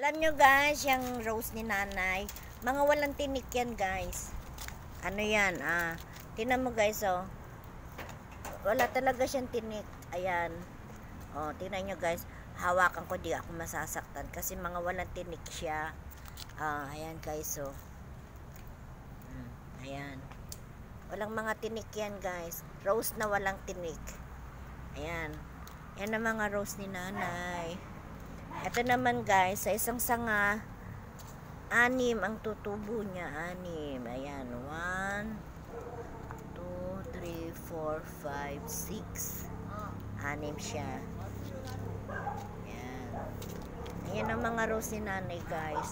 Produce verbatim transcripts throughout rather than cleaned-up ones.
Alam nyo guys, yung rose ni nanay, mga walang tinik yan guys. Ano yan, ah. Tingnan mo guys, oh. Wala talaga siyang tinik. Ayan. Oh, tingnan nyo guys. Hawakan ko, di ako masasaktan. Kasi mga walang tinik siya. Ah, ayan guys, oh. Hmm, ayan. Walang mga tinik yan guys. Rose na walang tinik. Ayan. Yan ang mga rose ni nanay. Ito naman guys, sa isang sanga, anim ang tutubo niya. Anim. Ayan. One, two, three, four, five, six. Anim siya. Ayan. Ayan ang mga rose ni nanay guys.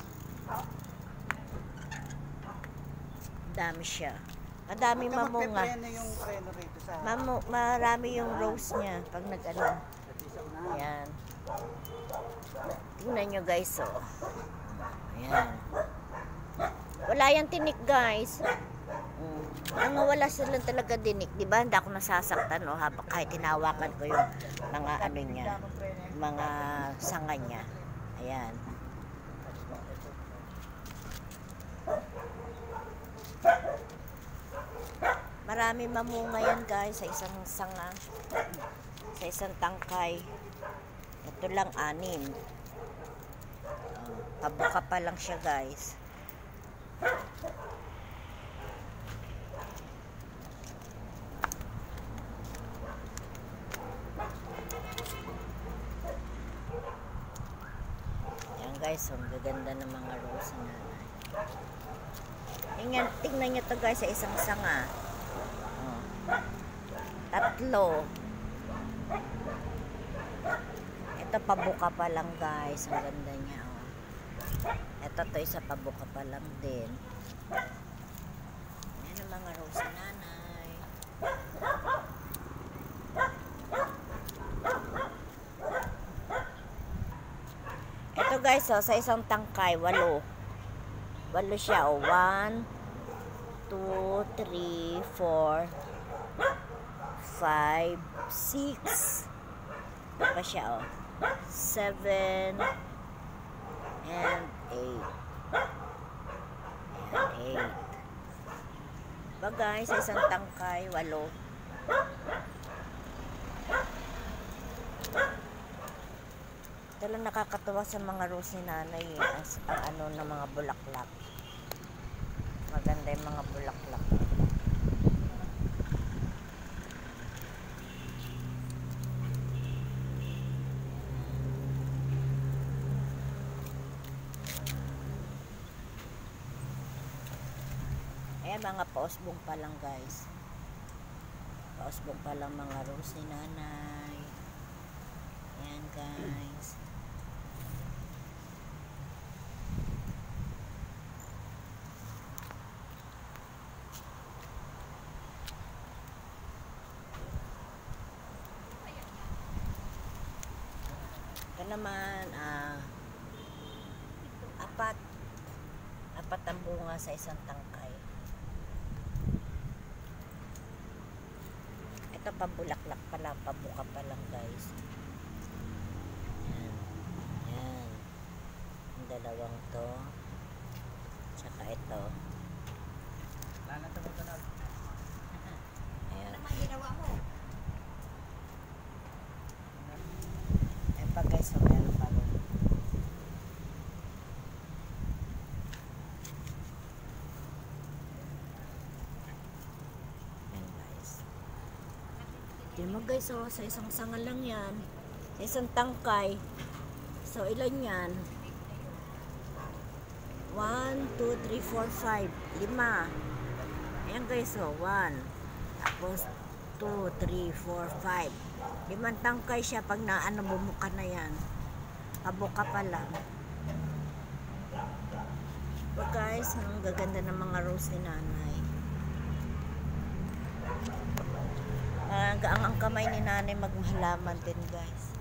Dami siya. Madami mamunga. Mamu marami yung rose niya pag nag-ano. Ayan. Tingnan nyo guys, oh. Ayan. Wala yung tinik guys. Mm. Ang wala silang talaga dinik, di ba? Hindi ako nasasaktan, oh, habang kahit tinawakan ko yung mga ano niya, mga sanga niya. Ayan. Marami mamunga yan guys sa isang sanga, sa isang tangkay. Ito lang anim. Uh, pabuka pa lang siya guys. Yan guys, ang gaganda ng mga rose na nanay. Tingnan, tingnan nyo to guys sa isang sanga. Oh. Tatlo. Ito pabuka pa lang guys. Ang ganda niya, oh. Ito to isa pabuka pa lang din. Ayan ang mga rose ni nanay. Ito guys, oh, sa isang tangkay, walo. Walo siya, oh. One, two, three, four, five, six. Ito pa siya, oh. Seven and eight. Ayan, eight. Ba guys, sa isang tangkay, walo. Ito lang nakakatawa sa mga rose ni nanay, eh. Ang, ang ano ng mga bulaklak. Maganda yung mga bulaklak. Ayan, mga pausbong pa lang guys. Pausbong pa lang mga rose ni nanay. Ayan guys. Ito naman, ah, apat. Apat ang bunga sa isang tangkay. Ito pabulaklak pa lang, pabuka pa lang guys. Yan. Yan. Ang dalawang to. Tsaka ito. Ayan. Ano ginawa mo? Ayan pa guys, so meron pa rin. Tignan mo guys, oh, sa isang sanga lang yan. Sa isang tangkay. So, ilan yan? one, two, three, four, five. Lima. Ayan guys, oh. one. Tapos, two, three, four, five. Limang tangkay siya pag naano bumuka na yan. Pabuka pa lang. So guys, ang gaganda ng mga rose ni nanay. Uh, ang kamay ni nanay magmahalaman din guys.